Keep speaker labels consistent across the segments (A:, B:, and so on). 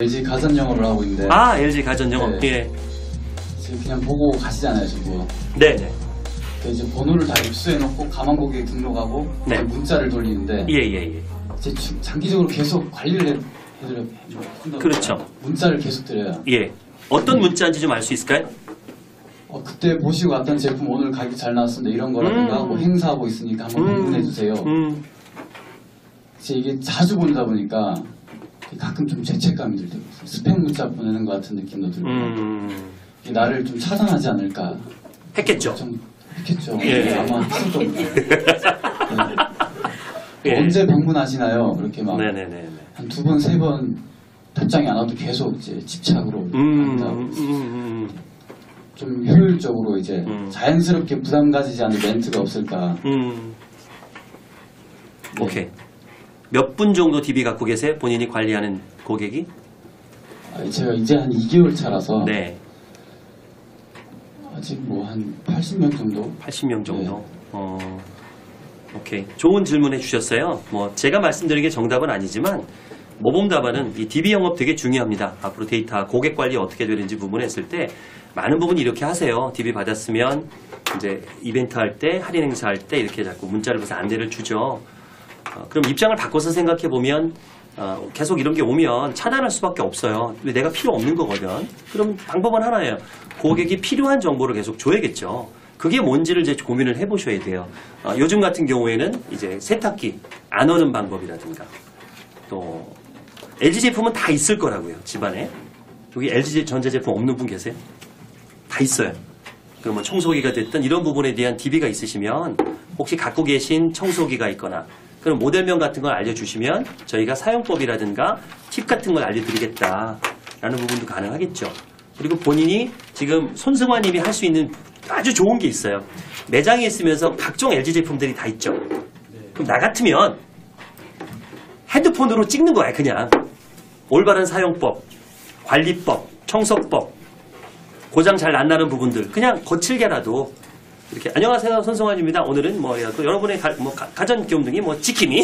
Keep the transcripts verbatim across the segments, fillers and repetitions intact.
A: 엘지 가전영업을 하고 있는데.
B: 아, 엘지 가전영업.
A: 네.
B: 예.
A: 지금 그냥 보고 가시잖아요, 지금.
B: 네네.
A: 이제 번호를 다 입수해놓고 가만 고객 등록하고
B: 네.
A: 문자를 돌리는데.
B: 예, 예, 예.
A: 이제 장기적으로 계속 관리를 해, 해드려.
B: 그렇죠.
A: 문자를 계속 드려요.
B: 예. 어떤 문자인지 좀 알 수 있을까요?
A: 어, 그때 보시고 왔던 제품 오늘 가격 잘 나왔습니다. 이런 거라든가
B: 음.
A: 뭐 행사하고 있으니까 한번
B: 음.
A: 방문해주세요.
B: 음.
A: 이제 이게 자주 보내다 보니까 가끔 좀 죄책감이 들고 스팸 문자 보내는 것 같은 느낌도 들고
B: 음.
A: 이게 나를 좀 차단하지 않을까.
B: 했겠죠.
A: 좀 했겠죠.
B: 예.
A: 아마 했을 겁니다.
B: 예.
A: 언제 방문하시나요? 그렇게 막 한
B: 네네네.
A: 두 번, 세 번 답장이 안 와도 계속 이제 집착으로
B: 음.
A: 한다고.
B: 음. 음.
A: 좀 효율적으로 이제
B: 음.
A: 자연스럽게 부담 가지지 않는 멘트가 없을까.
B: 음.
A: 네.
B: 오케이. 몇 분 정도 디비 갖고 계세요? 본인이 관리하는 고객이?
A: 아, 제가 이제 한 이 개월 차라서
B: 네.
A: 아직 뭐 한 팔십 명 정도.
B: 팔십 명 정도.
A: 네.
B: 어. 오케이. 좋은 질문 해주셨어요. 뭐 제가 말씀드린 게 정답은 아니지만 모범답안은 이 디비 영업 되게 중요합니다. 앞으로 데이터 고객 관리 어떻게 되는지 부분에 했을 때 많은 부분 이렇게 하세요. 디비 받았으면 이제 이벤트 할 때, 할인 행사 할 때 이렇게 자꾸 문자를 해서 안내를 주죠. 어, 그럼 입장을 바꿔서 생각해 보면 어, 계속 이런 게 오면 차단할 수밖에 없어요. 근데 내가 필요 없는 거거든. 그럼 방법은 하나예요. 고객이 필요한 정보를 계속 줘야겠죠. 그게 뭔지를 이제 고민을 해보셔야 돼요. 어, 요즘 같은 경우에는 이제 세탁기 안 오는 방법이라든가 또 엘지 제품은 다 있을 거라고요. 집안에. 여기 엘지 전자제품 없는 분 계세요? 다 있어요. 그러면 청소기가 됐든 이런 부분에 대한 디비가 있으시면 혹시 갖고 계신 청소기가 있거나 그럼 모델명 같은 걸 알려주시면 저희가 사용법이라든가 팁 같은 걸 알려드리겠다라는 부분도 가능하겠죠. 그리고 본인이 지금 손승화님이 할 수 있는 아주 좋은 게 있어요. 매장에 있으면서 각종 엘지 제품들이 다 있죠. 그럼 나 같으면 핸드폰으로 찍는 거야 그냥. 올바른 사용법, 관리법, 청소법, 고장 잘 안 나는 부분들 그냥 거칠게라도 이렇게 안녕하세요 손승환입니다. 오늘은 뭐 여러분의 가, 뭐 가, 가전기용등이 뭐 지킴이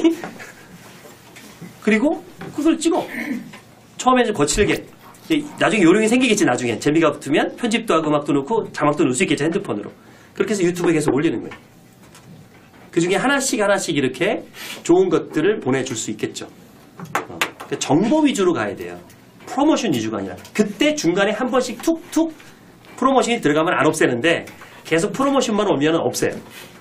B: 그리고 그걸 찍어. 처음에 좀 거칠게. 나중에 요령이 생기겠지. 나중에 재미가 붙으면 편집도 하고 음악도 넣고 자막도 넣을 수 있겠지 핸드폰으로. 그렇게 해서 유튜브에 계속 올리는 거예요. 그 중에 하나씩 하나씩 이렇게 좋은 것들을 보내줄 수 있겠죠. 어. 그러니까 정보 위주로 가야 돼요. 프로모션 위주가 아니라. 그때 중간에 한 번씩 툭툭 프로모션이 들어가면 안 없애는데 계속 프로모션만 오면 없애요.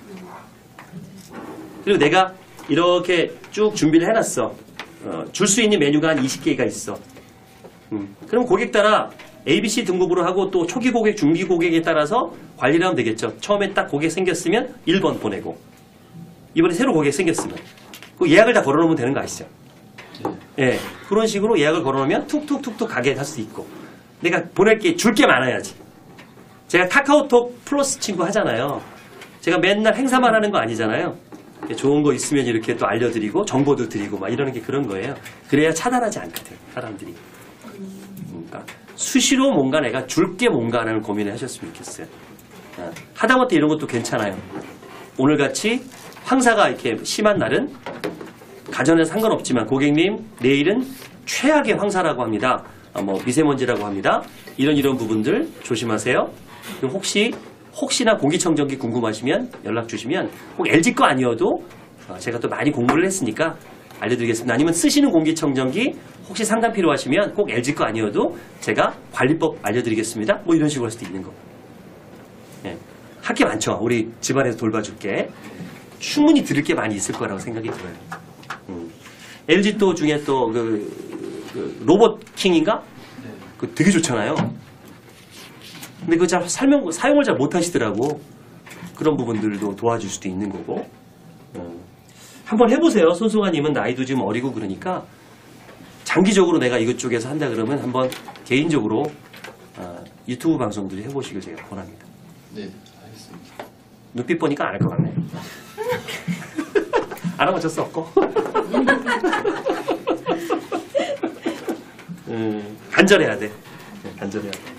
B: 그리고 내가 이렇게 쭉 준비를 해놨어. 어, 줄 수 있는 메뉴가 한 이십 개가 있어. 음. 그럼 고객 따라 에이비씨 등급으로 하고 또 초기 고객, 중기 고객에 따라서 관리를 하면 되겠죠. 처음에 딱 고객 생겼으면 일 번 보내고 이번에 새로 고객 생겼으면 그 예약을 다 걸어놓으면 되는 거 아시죠? 예. 네. 그런 식으로 예약을 걸어놓으면 툭툭툭툭 가게 할 수 있고 내가 보낼 게, 줄 게 많아야지. 제가 카카오톡 플러스 친구 하잖아요. 제가 맨날 행사만 하는 거 아니잖아요. 좋은 거 있으면 이렇게 또 알려드리고 정보도 드리고 막 이러는 게 그런 거예요. 그래야 차단하지 않거든 사람들이. 그러니까 수시로 뭔가 내가 줄 게 뭔가 하는 고민을 하셨으면 좋겠어요. 하다못해 이런 것도 괜찮아요. 오늘같이 황사가 이렇게 심한 날은 가전에 상관없지만 고객님 내일은 최악의 황사라고 합니다. 뭐 미세먼지라고 합니다. 이런 이런 부분들 조심하세요. 그럼 혹시 혹시나 공기청정기 궁금하시면 연락 주시면 꼭 엘지 거 아니어도 제가 또 많이 공부를 했으니까 알려드리겠습니다. 아니면 쓰시는 공기청정기 혹시 상담 필요하시면 꼭 엘지 거 아니어도 제가 관리법 알려드리겠습니다. 뭐 이런 식으로 할 수도 있는 거. 예. 할 게 많죠. 우리 집안에서 돌봐줄게. 충분히 들을 게 많이 있을 거라고 생각이 들어요. 음. 엘지 또 중에 또 그, 그 로봇킹인가? 그 되게 좋잖아요. 근데 그거 잘 설명, 사용을 잘 못하시더라고. 그런 부분들도 도와줄 수도 있는 거고. 음. 한번 해보세요. 손승환님은 나이도 지금 어리고 그러니까 장기적으로 내가 이것 쪽에서 한다 그러면 한번 개인적으로 어, 유튜브 방송들을 해보시길 제가 권합니다.
A: 네, 알겠습니다.
B: 눈빛 보니까 안 할 것 같네요. 안 하면 어쩔 수 없고. 음, 간절해야 돼. 간절해야 돼.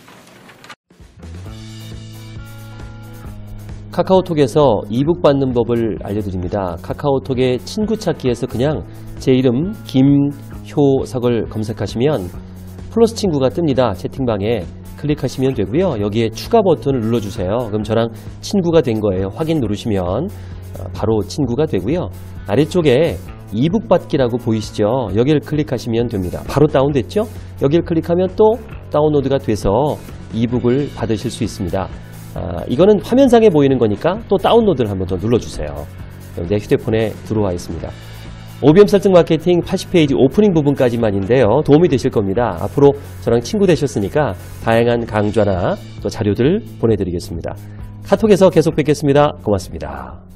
C: 카카오톡에서 이북 받는 법을 알려드립니다. 카카오톡의 친구 찾기에서 그냥 제 이름 김효석을 검색하시면 플러스 친구가 뜹니다. 채팅방에 클릭하시면 되고요. 여기에 추가 버튼을 눌러주세요. 그럼 저랑 친구가 된 거예요. 확인 누르시면 바로 친구가 되고요. 아래쪽에 이북 받기라고 보이시죠? 여기를 클릭하시면 됩니다. 바로 다운됐죠? 여기를 클릭하면 또 다운로드가 돼서 이북을 받으실 수 있습니다. 아, 이거는 화면상에 보이는 거니까 또 다운로드를 한번 더 눌러주세요. 내 휴대폰에 들어와 있습니다. 오비엠 설정 마케팅 팔십 페이지 오프닝 부분까지만인데요. 도움이 되실 겁니다. 앞으로 저랑 친구 되셨으니까 다양한 강좌나 또 자료들 보내드리겠습니다. 카톡에서 계속 뵙겠습니다. 고맙습니다.